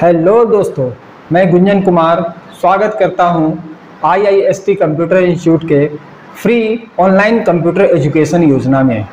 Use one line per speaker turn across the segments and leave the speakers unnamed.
Hello दोस्तों, मैं गुंजन कुमार स्वागत करता हूं IIST कंप्यूटर इंस्टीट्यूट के फ्री ऑनलाइन कंप्यूटर एजुकेशन योजना में।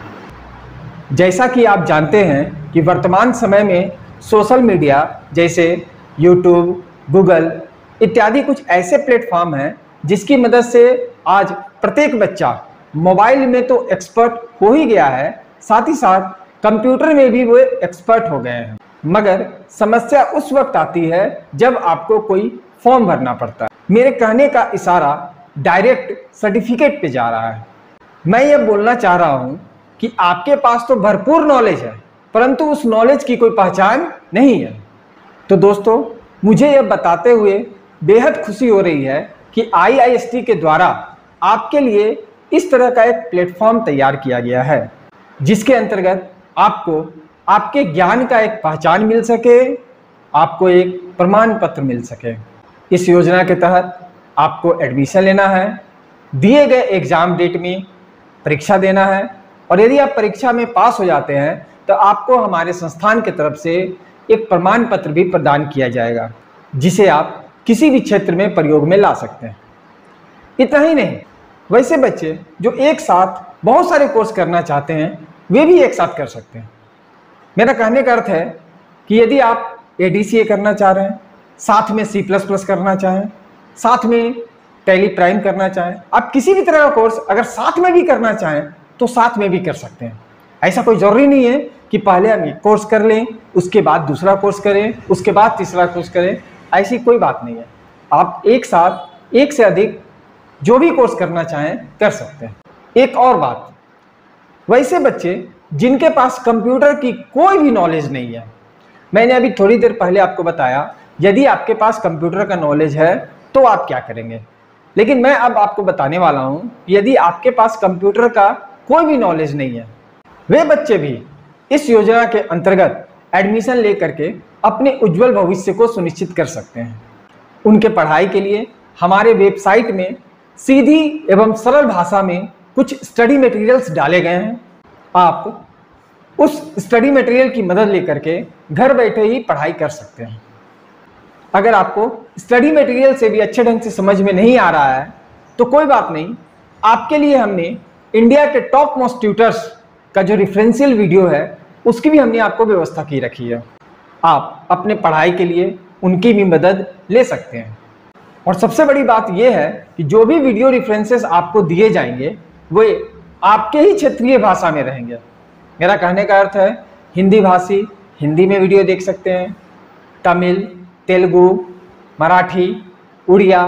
जैसा कि आप जानते हैं कि वर्तमान समय में सोशल मीडिया जैसे यूट्यूब, गूगल इत्यादि कुछ ऐसे प्लेटफॉर्म हैं जिसकी मदद से आज प्रत्येक बच्चा मोबाइल में तो एक्सपर्ट हो ही गया है, साथ ही साथ कंप्यूटर में भी वो एक्सपर्ट हो गए हैं। मगर समस्या उस वक्त आती है जब आपको कोई फॉर्म भरना पड़ता है। मेरे कहने का इशारा डायरेक्ट सर्टिफिकेट पे जा रहा है। मैं ये बोलना चाह रहा हूँ कि आपके पास तो भरपूर नॉलेज है, परंतु उस नॉलेज की कोई पहचान नहीं है। तो दोस्तों, मुझे यह बताते हुए बेहद खुशी हो रही है कि IIST के द्वारा आपके लिए इस तरह का एक प्लेटफॉर्म तैयार किया गया है, जिसके अंतर्गत आपको आपके ज्ञान का एक पहचान मिल सके, आपको एक प्रमाण पत्र मिल सके। इस योजना के तहत आपको एडमिशन लेना है, दिए गए एग्जाम डेट में परीक्षा देना है, और यदि आप परीक्षा में पास हो जाते हैं तो आपको हमारे संस्थान की तरफ से एक प्रमाण पत्र भी प्रदान किया जाएगा, जिसे आप किसी भी क्षेत्र में प्रयोग में ला सकते हैं। इतना ही नहीं, वैसे बच्चे जो एक साथ बहुत सारे कोर्स करना चाहते हैं वे भी एक साथ कर सकते हैं। मेरा कहने का अर्थ है कि यदि आप ADCA करना चाह रहे हैं, साथ में C++ करना चाहें, साथ में टैली प्राइम करना चाहें, आप किसी भी तरह का कोर्स अगर साथ में भी करना चाहें तो साथ में भी कर सकते हैं। ऐसा कोई ज़रूरी नहीं है कि पहले हम एक कोर्स कर लें, उसके बाद दूसरा कोर्स करें, उसके बाद तीसरा कोर्स करें। ऐसी कोई बात नहीं है। आप एक साथ एक से अधिक जो भी कोर्स करना चाहें कर सकते हैं। एक और बात, वैसे बच्चे जिनके पास कंप्यूटर की कोई भी नॉलेज नहीं है, मैंने अभी थोड़ी देर पहले आपको बताया यदि आपके पास कंप्यूटर का नॉलेज है तो आप क्या करेंगे, लेकिन मैं अब आपको बताने वाला हूं कि यदि आपके पास कंप्यूटर का कोई भी नॉलेज नहीं है, वे बच्चे भी इस योजना के अंतर्गत एडमिशन लेकर के अपने उज्जवल भविष्य को सुनिश्चित कर सकते हैं। उनके पढ़ाई के लिए हमारे वेबसाइट में सीधी एवं सरल भाषा में कुछ स्टडी मटेरियल्स डाले गए हैं। आप उस स्टडी मटेरियल की मदद लेकर के घर बैठे ही पढ़ाई कर सकते हैं। अगर आपको स्टडी मटेरियल से भी अच्छे ढंग से समझ में नहीं आ रहा है तो कोई बात नहीं, आपके लिए हमने इंडिया के टॉप मोस्ट ट्यूटर्स का जो रेफरेंशियल वीडियो है उसकी भी हमने आपको व्यवस्था की रखी है। आप अपने पढ़ाई के लिए उनकी भी मदद ले सकते हैं। और सबसे बड़ी बात यह है कि जो भी वीडियो रेफरेंसेस आपको दिए जाएंगे वे आपके ही क्षेत्रीय भाषा में रहेंगे। मेरा कहने का अर्थ है हिंदी भाषी हिंदी में वीडियो देख सकते हैं, तमिल, तेलुगु, मराठी, उड़िया,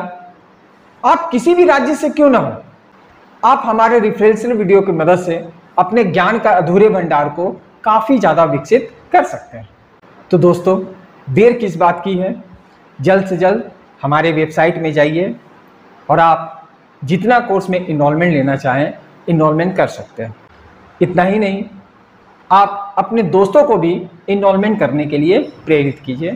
आप किसी भी राज्य से क्यों ना हो, आप हमारे रेफरेंशियल वीडियो की मदद से अपने ज्ञान का अधूरे भंडार को काफ़ी ज़्यादा विकसित कर सकते हैं। तो दोस्तों, देर किस बात की है, जल्द से जल्द हमारे वेबसाइट में जाइए और आप जितना कोर्स में इनरोलमेंट लेना चाहें इनरोलमेंट कर सकते हैं। इतना ही नहीं, आप अपने दोस्तों को भी इनरोलमेंट करने के लिए प्रेरित कीजिए।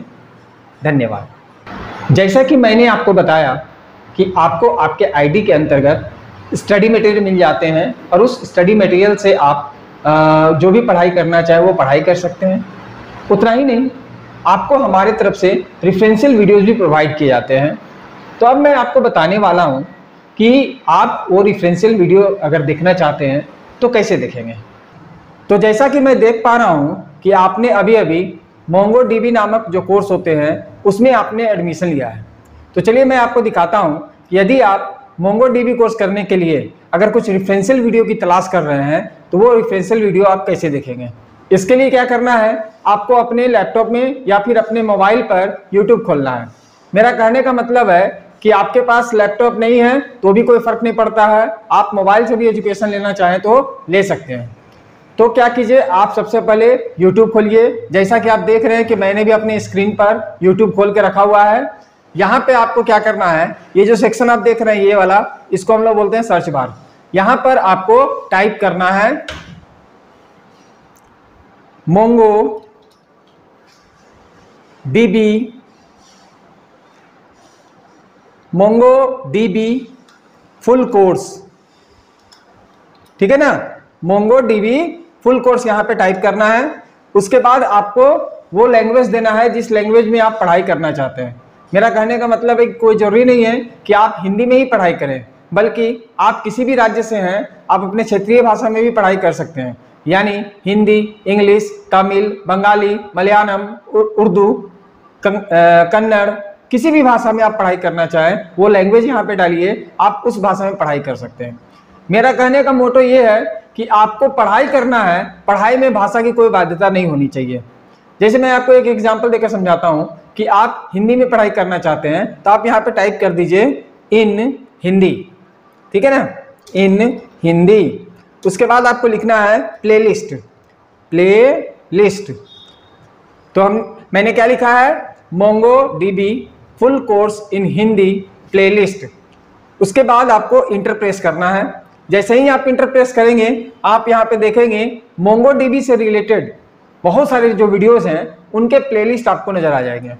धन्यवाद। जैसा कि मैंने आपको बताया कि आपको आपके आईडी के अंतर्गत स्टडी मटेरियल मिल जाते हैं और उस स्टडी मटेरियल से आप जो भी पढ़ाई करना चाहे वो पढ़ाई कर सकते हैं। उतना ही नहीं, आपको हमारे तरफ से रेफरेंशियल वीडियोज़ भी प्रोवाइड किए जाते हैं। तो अब मैं आपको बताने वाला हूँ कि आप वो रेफरेंशियल वीडियो अगर देखना चाहते हैं तो कैसे देखेंगे। तो जैसा कि मैं देख पा रहा हूँ कि आपने अभी अभी MongoDB नामक जो कोर्स होते हैं उसमें आपने एडमिशन लिया है। तो चलिए मैं आपको दिखाता हूँ कि यदि आप MongoDB कोर्स करने के लिए अगर कुछ रेफरेंशियल वीडियो की तलाश कर रहे हैं तो वो रेफरेंशियल वीडियो आप कैसे देखेंगे। इसके लिए क्या करना है, आपको अपने लैपटॉप में या फिर अपने मोबाइल पर YouTube खोलना है। मेरा कहने का मतलब है कि आपके पास लैपटॉप नहीं है तो भी कोई फर्क नहीं पड़ता है, आप मोबाइल से भी एजुकेशन लेना चाहें तो ले सकते हैं। तो क्या कीजिए, आप सबसे पहले YouTube खोलिए। जैसा कि आप देख रहे हैं कि मैंने भी अपने स्क्रीन पर YouTube खोल के रखा हुआ है। यहाँ पे आपको क्या करना है, ये जो सेक्शन आप देख रहे हैं ये वाला, इसको हम लोग बोलते हैं सर्च बार। यहाँ पर आपको टाइप करना है MongoDB फुल कोर्स, ठीक है ना। MongoDB फुल कोर्स यहाँ पे टाइप करना है। उसके बाद आपको वो लैंग्वेज देना है जिस लैंग्वेज में आप पढ़ाई करना चाहते हैं। मेरा कहने का मतलब है कि कोई जरूरी नहीं है कि आप हिंदी में ही पढ़ाई करें, बल्कि आप किसी भी राज्य से हैं आप अपने क्षेत्रीय भाषा में भी पढ़ाई कर सकते हैं। यानी हिंदी, इंग्लिश, तमिल, बंगाली, मलयालम, उर्दू, कन्नड़, किसी भी भाषा में आप पढ़ाई करना चाहें वो लैंग्वेज यहाँ पे डालिए, आप उस भाषा में पढ़ाई कर सकते हैं। मेरा कहने का मोटो ये है कि आपको पढ़ाई करना है, पढ़ाई में भाषा की कोई बाध्यता नहीं होनी चाहिए। जैसे मैं आपको एक एग्जांपल देकर समझाता हूँ कि आप हिंदी में पढ़ाई करना चाहते हैं तो आप यहाँ पे टाइप कर दीजिए इन हिंदी, ठीक है ना, इन हिंदी। उसके बाद आपको लिखना है प्लेलिस्ट, प्लेलिस्ट। तो मैंने क्या लिखा है, MongoDB full course in Hindi playlist. उसके बाद आपको इंटर प्रेस करना है। जैसे ही आप इंटर प्रेस करेंगे आप यहाँ पे देखेंगे मोंगोडीबी से रिलेटेड बहुत सारे जो वीडियोस हैं उनके प्लेलिस्ट आपको नजर आ जाएंगे।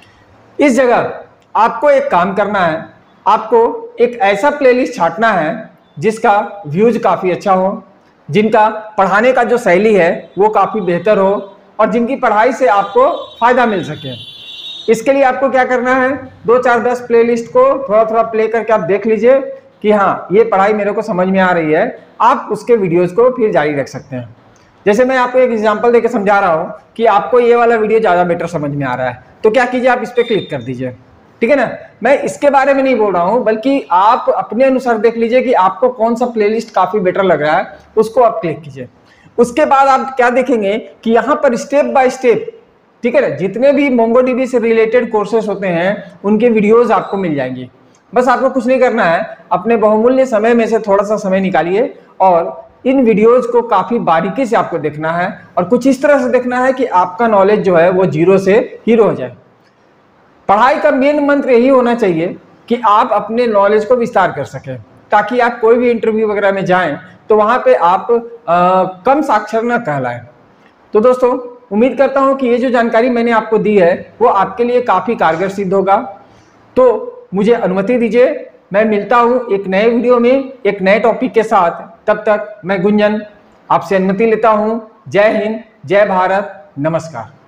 इस जगह आपको एक काम करना है, आपको एक ऐसा प्लेलिस्ट छांटना है जिसका व्यूज काफ़ी अच्छा हो, जिनका पढ़ाने का जो शैली है वो काफ़ी बेहतर हो और जिनकी पढ़ाई से आपको फ़ायदा मिल सके। इसके लिए आपको क्या करना है, 2, 4, 10 प्लेलिस्ट को थोड़ा थोड़ा प्ले करके आप देख लीजिए कि हाँ ये पढ़ाई मेरे को समझ में आ रही है। आप उसके वीडियोज़ को फिर जारी रख सकते हैं। जैसे मैं आपको एक एग्जांपल देकर समझा रहा हूँ कि आपको ये वाला वीडियो ज़्यादा बेटर समझ में आ रहा है, तो क्या कीजिए, आप इस पर क्लिक कर दीजिए, ठीक है ना। मैं इसके बारे में नहीं बोल रहा हूँ, बल्कि आप अपने अनुसार देख लीजिए कि आपको कौन सा प्लेलिस्ट काफ़ी बेटर लग रहा है, उसको आप क्लिक कीजिए। उसके बाद आप क्या देखेंगे कि यहाँ पर स्टेप बाय स्टेप, ठीक है ना, जितने भी मोंगोडीबी से रिलेटेड कोर्सेस होते हैं उनके वीडियोज़ आपको मिल जाएंगी। बस आपको कुछ नहीं करना है, अपने बहुमूल्य समय में से थोड़ा सा समय निकालिए और इन वीडियोज को काफ़ी बारीकी से आपको देखना है और कुछ इस तरह से देखना है कि आपका नॉलेज जो है वो 0 से हीरो हो जाए। पढ़ाई का मेन मंत्र यही होना चाहिए कि आप अपने नॉलेज को विस्तार कर सकें, ताकि आप कोई भी इंटरव्यू वगैरह में जाएं तो वहाँ पे आप कम साक्षर न कहलाएं। तो दोस्तों, उम्मीद करता हूँ कि ये जो जानकारी मैंने आपको दी है वो आपके लिए काफ़ी कारगर सिद्ध होगा। तो मुझे अनुमति दीजिए, मैं मिलता हूँ एक नए वीडियो में एक नए टॉपिक के साथ। तब तक मैं गुंजन आपसे अनुमति लेता हूँ। जय हिंद, जय भारत, नमस्कार।